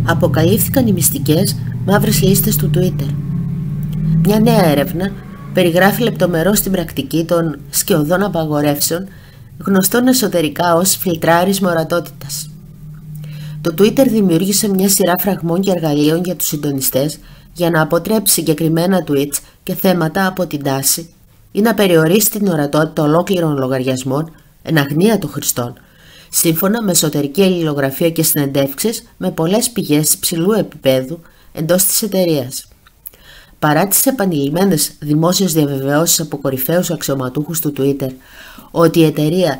αποκαλύφθηκαν οι μυστικές μαύρες λίστες του Twitter. Μια νέα έρευνα περιγράφει λεπτομερώς την πρακτική των σκιωδών απαγορεύσεων, γνωστών εσωτερικά ως φιλτράρισμα ορατότητας. Το Twitter δημιούργησε μια σειρά φραγμών και εργαλείων για τους συντονιστές για να αποτρέψει συγκεκριμένα tweets και θέματα από την τάση ή να περιορίσει την ορατότητα ολόκληρων λογαριασμών εν αγνία των χρηστών, σύμφωνα με εσωτερική αλληλογραφία και συνεντεύξεις με πολλές πηγές υψηλού επίπεδου εντός της εταιρείας. Παρά τις επανειλημμένες δημόσιες διαβεβαιώσεις από κορυφαίους αξιωματούχους του Twitter ότι η εταιρεία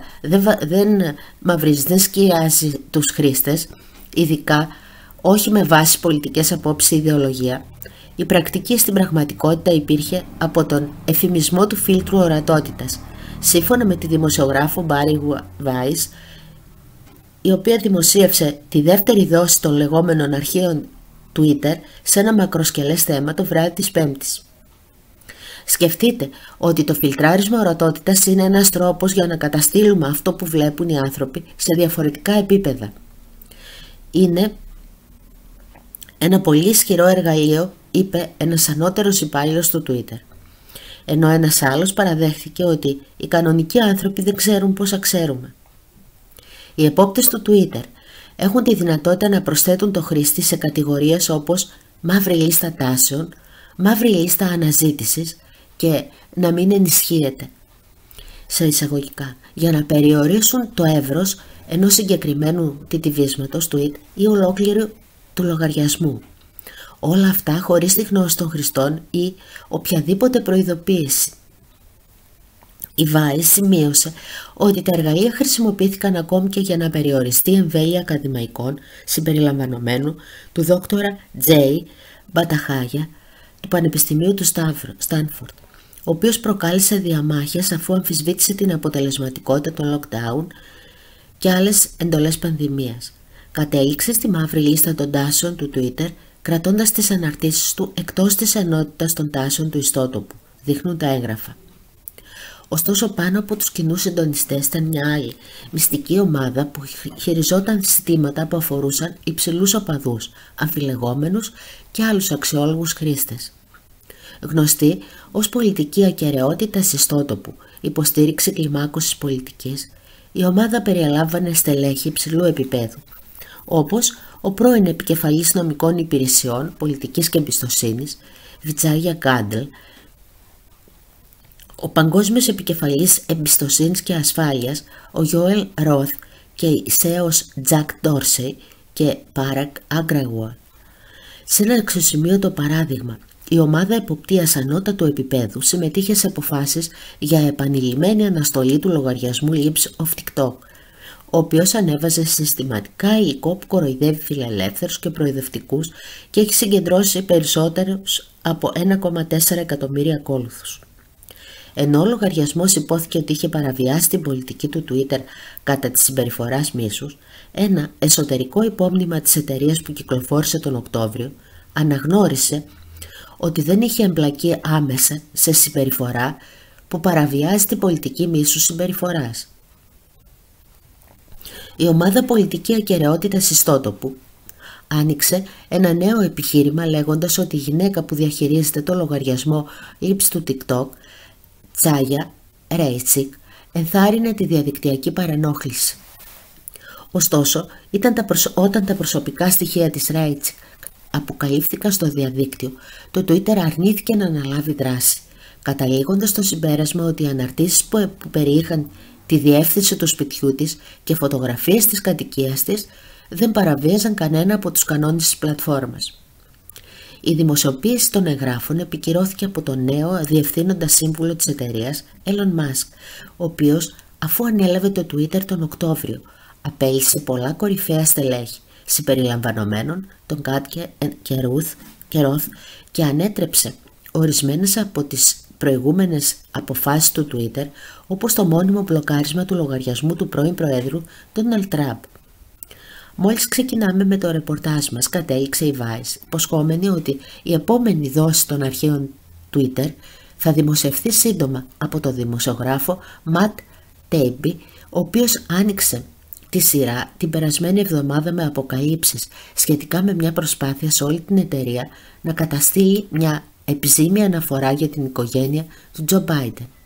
δεν σκιάζει τους χρήστες, ειδικά όχι με βάση πολιτικές απόψεις ή ιδεολογία, η πρακτική στην πραγματικότητα υπήρχε από τον εφημισμό του φίλτρου ορατότητας, σύμφωνα με τη δημοσιογράφο Bari Weiss, η οποία δημοσίευσε τη δεύτερη δόση των λεγόμενων αρχαίων Twitter σε ένα μακροσκελές θέμα το βράδυ της Πέμπτης. Σκεφτείτε ότι το φιλτράρισμα ορατότητας είναι ένας τρόπος για να καταστήλουμε αυτό που βλέπουν οι άνθρωποι σε διαφορετικά επίπεδα. Είναι ένα πολύ ισχυρό εργαλείο, είπε ένας ανώτερος υπάλληλος του Twitter. Ενώ ένας άλλος παραδέχθηκε ότι οι κανονικοί άνθρωποι δεν ξέρουν πόσα ξέρουμε. Οι επόπτες του Twitter έχουν τη δυνατότητα να προσθέτουν το χρήστη σε κατηγορίες όπως μαύρη λίστα τάσεων, μαύρη λίστα αναζήτησης και να μην ενισχύεται, σε εισαγωγικά, για να περιορίσουν το εύρος ενός συγκεκριμένου τιτιβίσματος tweet ή ολόκληρου του λογαριασμού. Όλα αυτά χωρίς τη γνώση των χρηστών ή οποιαδήποτε προειδοποίηση. Η Weiss σημείωσε ότι τα εργαλεία χρησιμοποιήθηκαν ακόμη και για να περιοριστεί η εμβέλεια ακαδημαϊκών συμπεριλαμβανομένου του δόκτορα Τζέι Μπαταχάγια του Πανεπιστημίου του Στάνφορντ, ο οποίος προκάλεσε διαμάχες αφού αμφισβήτησε την αποτελεσματικότητα των lockdown και άλλες εντολές πανδημίας. Κατέληξε στη μαύρη λίστα των τάσεων του Twitter, κρατώντας τις αναρτήσεις του εκτός της ενότητας των τάσεων του ιστότοπου, δείχνουν τα έγγραφα. Ωστόσο, πάνω από τους κοινούς συντονιστές ήταν μια άλλη μυστική ομάδα που χειριζόταν ζητήματα που αφορούσαν υψηλούς οπαδούς, αμφιλεγόμενους και άλλους αξιόλογους χρήστες. Γνωστή ως πολιτική ακεραιότητα ιστότοπου, υποστήριξη κλιμάκωσης πολιτικής, η ομάδα περιέλαμβανε στελέχη υψηλού επίπεδου, όπως ο πρώην επικεφαλής νομικών υπηρεσιών, πολιτικής και εμπιστοσύνης, Βιτσάγια Γκάντλ, ο παγκόσμιος επικεφαλής εμπιστοσύνης και ασφάλειας, ο Γιόελ Ροθ και η CEO Τζακ Ντόρσεϊ και Πάρακ Αγκραγουάλ. Σε ένα αξιοσημείωτο παράδειγμα, η ομάδα εποπτείας ανώτατου επίπεδου συμμετείχε σε αποφάσεις για επανειλημμένη αναστολή του λογαριασμού Lips of TikTok, ο οποίος ανέβαζε συστηματικά υλικό που κοροϊδεύει φιλελεύθερους και προειδευτικούς και έχει συγκεντρώσει περισσότερους από 1,4 εκατομμύρια ακόλουθους. Ενώ ο λογαριασμός υπόθηκε ότι είχε παραβιάσει την πολιτική του Twitter κατά της συμπεριφοράς μίσους, ένα εσωτερικό υπόμνημα της εταιρείας που κυκλοφόρησε τον Οκτώβριο αναγνώρισε ότι δεν είχε εμπλακεί άμεσα σε συμπεριφορά που παραβιάζει την πολιτική μίσους συμπεριφοράς. Η ομάδα πολιτική ακεραιότητας ιστότοπου άνοιξε ένα νέο επιχείρημα λέγοντας ότι η γυναίκα που διαχειρίζεται το λογαριασμό Lips του TikTok, Τσάγια Ρέιτσικ, ενθάρρυνε τη διαδικτυακή παρενόχληση. Ωστόσο, όταν τα προσωπικά στοιχεία της Ρέιτσικ αποκαλύφθηκαν στο διαδίκτυο, το Twitter αρνήθηκε να αναλάβει δράση, καταλήγοντας στο συμπέρασμα ότι οι αναρτήσεις που περιείχαν τη διεύθυνση του σπιτιού της και φωτογραφίες της κατοικίας της δεν παραβίαζαν κανένα από τους κανόνες της πλατφόρμας. Η δημοσιοποίηση των εγγράφων επικυρώθηκε από τον νέο διευθύνοντα σύμβουλο της εταιρείας, Elon Musk, ο οποίος, αφού ανέλαβε το Twitter τον Οκτώβριο, απέλυσε πολλά κορυφαία στελέχη, συμπεριλαμβανομένων τον Κάτια και Ροθ, και ανέτρεψε ορισμένες από τις προηγούμενες αποφάσεις του Twitter, όπως το μόνιμο μπλοκάρισμα του λογαριασμού του πρώην Προέδρου Ντόναλντ Τραμπ. Μόλις ξεκινάμε με το ρεπορτάζ μας, κατέληξε η Weiss, υποσχόμενη ότι η επόμενη δόση των αρχαίων Twitter θα δημοσιευθεί σύντομα από το δημοσιογράφο Matt Taibbi, ο οποίος άνοιξε τη σειρά την περασμένη εβδομάδα με αποκαλύψεις σχετικά με μια προσπάθεια σε όλη την εταιρεία να καταστήλει μια επιζήμια αναφορά για την οικογένεια του Τζο Μπάιντεν.